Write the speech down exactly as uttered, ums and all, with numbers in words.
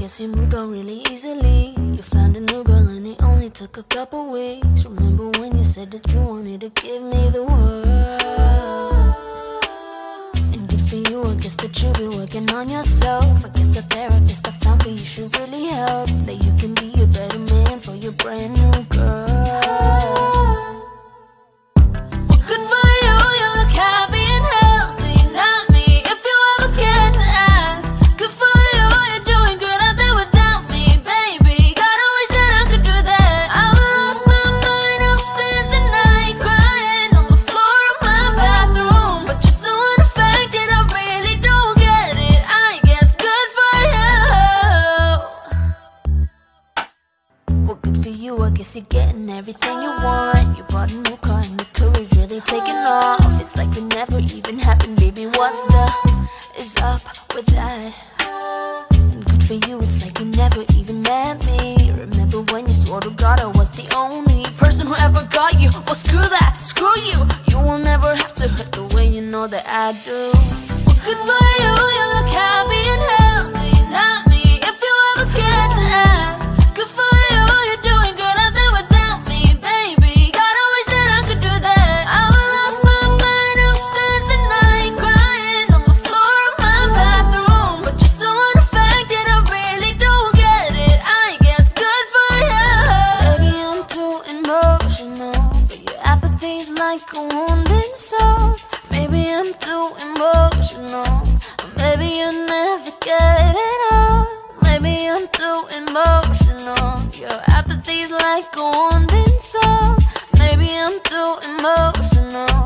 guess you moved on really easily. You found a new girl and it only took a couple weeks. Remember when you said that you wanted to give me the world? And good for you, I guess that you've been working on yourself. I guess the therapist I found for you should really help. That you can be a better man for your brand new girl. I guess you're getting everything you want. You bought a new car and the career's really taking off. It's like it never even happened, baby. What the is up with that? And good for you, it's like you never even met me. Remember when you swore to God I was the only person who ever got you? Well, screw that, screw you. You will never have to hurt the way you know that I do. Well, good for you, you look happy and healthy. Not me, if you ever get to ask. Good for you, you're doing good. Like a wounded soul. Maybe I'm too emotional. Maybe you'll never get it all. Maybe I'm too emotional. Your apathy's like a wounded soul. Maybe I'm too emotional.